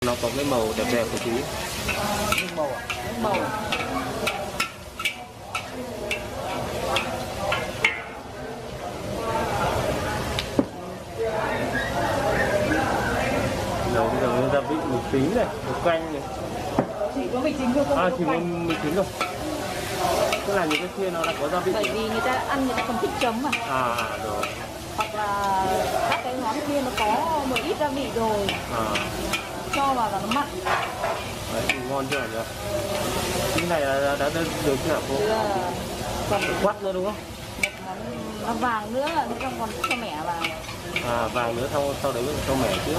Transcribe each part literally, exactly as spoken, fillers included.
Nó có cái màu đẹp đẹp của chú. Nước màu à? Nước màu. Rồi bây giờ gia vị mì chính này, một canh này. Chỉ có mì chính thôi không? À chỉ có mì chính thôi. Tức là những cái kia nó đã có gia vị. Bởi vì người ta ăn người ta còn thích chấm mà. À rồi. Hoặc là các cái món kia nó có một ít gia vị rồi. À. Cho vào là nó mặn. Đấy thì ngon chưa hả? Cái này là đã, đã, đã được chưa hả cô? Chưa. Còn Quắt nữa đúng không? một món nó vàng nữa, nó trong còn cho mẻ vào. À vàng nữa, sau sau đấy mình cho mẻ trước.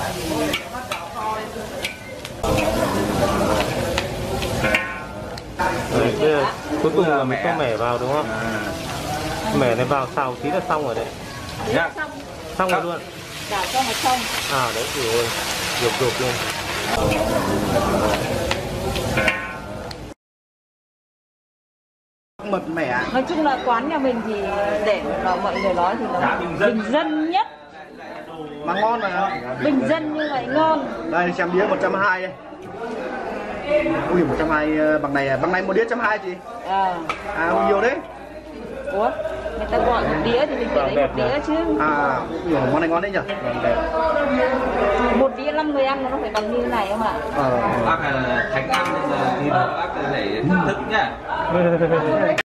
Đấy, bây giờ cuối cùng là mình cho mẻ vào đúng không? Mẻ này vào xào tí là xong rồi đấy. Dạ. Xong. Xong rồi luôn. Đảo cho nó xong. À đấy rồi, rụp rụp luôn. Mật mẻ. Nói chung là quán nhà mình thì để mà mọi người nói thì nó bình dân nhất. Mà ngon mà. Bình dân như vậy ngon. Đây xem đĩa một trăm hai mươi đây. Ui một trăm hai mươi bằng này, bằng này một đĩa một trăm hai mươi chị. À. À nhiều đấy. Ủa, người ta gọi một đĩa thì mình phải lấy một đĩa chứ. À, ui, món này ngon đấy nhỉ. Một đĩa năm người ăn nó phải bằng như thế này không ạ? Ờ. Bác là thánh ăn nên là thì bác để thưởng thức nhá.